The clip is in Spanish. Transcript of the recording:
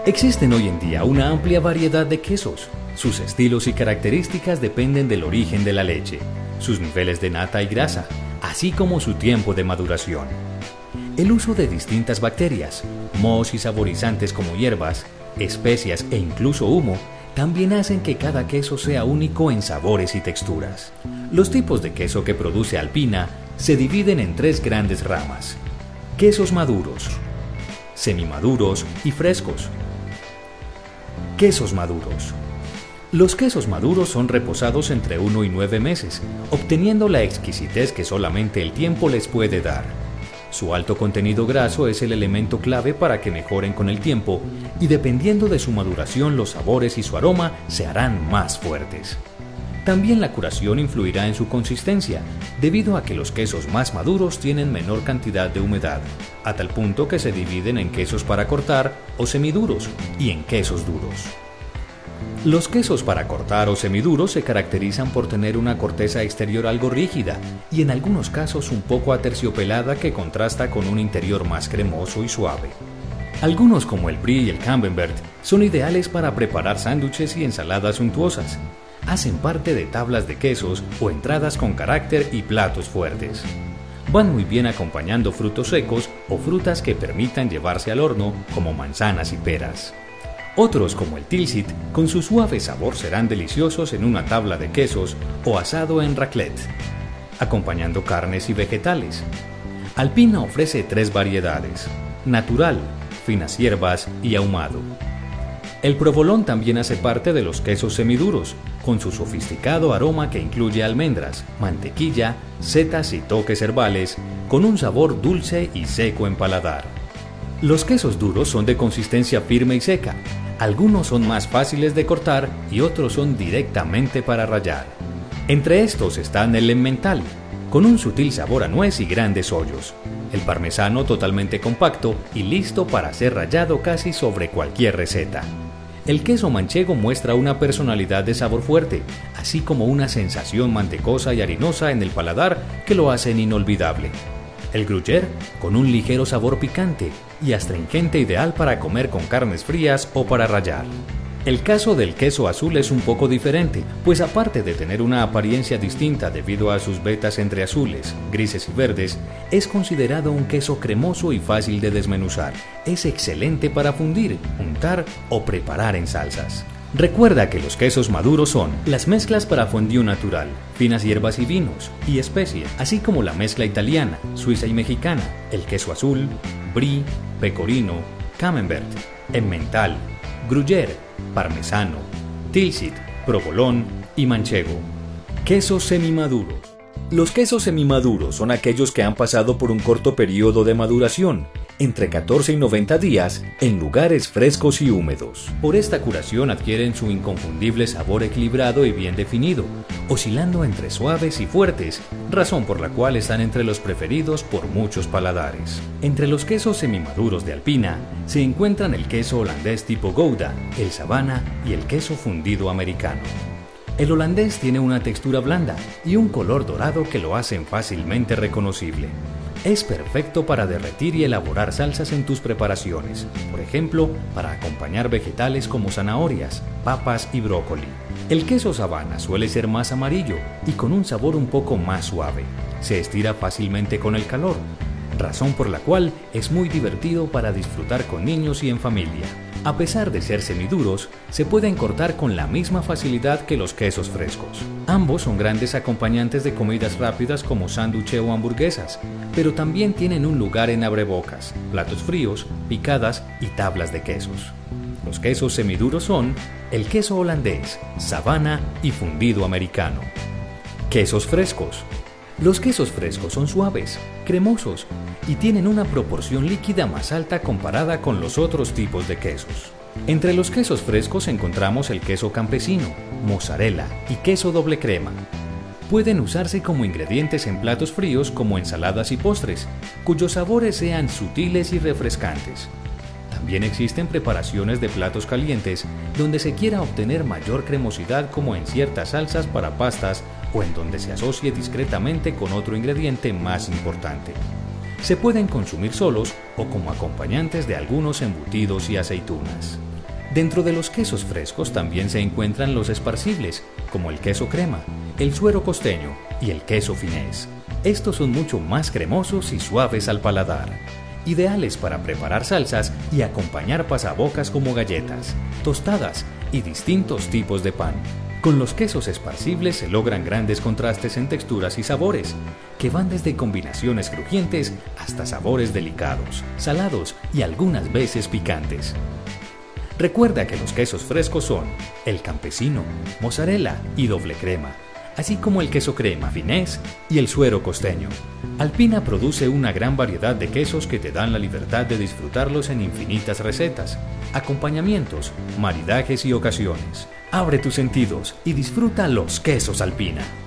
Existen hoy en día una amplia variedad de quesos. Sus estilos y características dependen del origen de la leche, sus niveles de nata y grasa, así como su tiempo de maduración. El uso de distintas bacterias, mohos y saborizantes como hierbas, especias e incluso humo, también hacen que cada queso sea único en sabores y texturas. Los tipos de queso que produce Alpina se dividen en tres grandes ramas: quesos maduros, semimaduros y frescos. Quesos maduros. Los quesos maduros son reposados entre 1 y 9 meses, obteniendo la exquisitez que solamente el tiempo les puede dar. Su alto contenido graso es el elemento clave para que mejoren con el tiempo, y dependiendo de su maduración los sabores y su aroma se harán más fuertes. También la curación influirá en su consistencia, debido a que los quesos más maduros tienen menor cantidad de humedad, a tal punto que se dividen en quesos para cortar o semiduros y en quesos duros. Los quesos para cortar o semiduros se caracterizan por tener una corteza exterior algo rígida y en algunos casos un poco aterciopelada que contrasta con un interior más cremoso y suave. Algunos, como el brie y el camembert, son ideales para preparar sándwiches y ensaladas suntuosas. Hacen parte de tablas de quesos o entradas con carácter y platos fuertes. Van muy bien acompañando frutos secos o frutas que permitan llevarse al horno, como manzanas y peras. Otros, como el tilsit, con su suave sabor serán deliciosos en una tabla de quesos o asado en raclette, acompañando carnes y vegetales. Alpina ofrece 3 variedades: natural, finas hierbas y ahumado. El provolone también hace parte de los quesos semiduros, con su sofisticado aroma que incluye almendras, mantequilla, setas y toques herbales, con un sabor dulce y seco en paladar. Los quesos duros son de consistencia firme y seca. Algunos son más fáciles de cortar y otros son directamente para rallar. Entre estos están el emmental, con un sutil sabor a nuez y grandes hoyos. El parmesano, totalmente compacto y listo para ser rallado casi sobre cualquier receta. El queso manchego muestra una personalidad de sabor fuerte, así como una sensación mantecosa y harinosa en el paladar que lo hacen inolvidable. El gruyère, con un ligero sabor picante y astringente, ideal para comer con carnes frías o para rallar. El caso del queso azul es un poco diferente, pues aparte de tener una apariencia distinta debido a sus vetas entre azules, grises y verdes, es considerado un queso cremoso y fácil de desmenuzar. Es excelente para fundir, untar o preparar en salsas. Recuerda que los quesos maduros son las mezclas para fondue natural, finas hierbas y vinos, y especies, así como la mezcla italiana, suiza y mexicana, el queso azul, brie, pecorino, camembert, emmental, gruyère, parmesano, tilsit, provolone y manchego. Quesos semimaduros. Los quesos semimaduros son aquellos que han pasado por un corto periodo de maduración, entre 14 y 90 días, en lugares frescos y húmedos. Por esta curación adquieren su inconfundible sabor equilibrado y bien definido, oscilando entre suaves y fuertes, razón por la cual están entre los preferidos por muchos paladares. Entre los quesos semimaduros de Alpina se encuentran el queso holandés tipo Gouda, el Savannah y el queso fundido americano. El holandés tiene una textura blanda y un color dorado que lo hacen fácilmente reconocible. Es perfecto para derretir y elaborar salsas en tus preparaciones, por ejemplo, para acompañar vegetales como zanahorias, papas y brócoli. El queso Savannah suele ser más amarillo y con un sabor un poco más suave. Se estira fácilmente con el calor, razón por la cual es muy divertido para disfrutar con niños y en familia. A pesar de ser semiduros, se pueden cortar con la misma facilidad que los quesos frescos. Ambos son grandes acompañantes de comidas rápidas como sándwiches o hamburguesas, pero también tienen un lugar en abrebocas, platos fríos, picadas y tablas de quesos. Los quesos semiduros son el queso holandés, Savannah y fundido americano. Quesos frescos. Los quesos frescos son suaves, cremosos y tienen una proporción líquida más alta comparada con los otros tipos de quesos. Entre los quesos frescos encontramos el queso campesino, mozzarella y queso doble crema. Pueden usarse como ingredientes en platos fríos como ensaladas y postres, cuyos sabores sean sutiles y refrescantes. También existen preparaciones de platos calientes donde se quiera obtener mayor cremosidad, como en ciertas salsas para pastas o en donde se asocie discretamente con otro ingrediente más importante. Se pueden consumir solos o como acompañantes de algunos embutidos y aceitunas. Dentro de los quesos frescos también se encuentran los esparcibles, como el queso crema, el suero costeño y el queso finés. Estos son mucho más cremosos y suaves al paladar, ideales para preparar salsas y acompañar pasabocas como galletas, tostadas y distintos tipos de pan. Con los quesos esparcibles se logran grandes contrastes en texturas y sabores, que van desde combinaciones crujientes hasta sabores delicados, salados y algunas veces picantes. Recuerda que los quesos frescos son el campesino, mozzarella y doble crema, así como el queso crema finés y el suero costeño. Alpina produce una gran variedad de quesos que te dan la libertad de disfrutarlos en infinitas recetas, acompañamientos, maridajes y ocasiones. Abre tus sentidos y disfruta los quesos Alpina.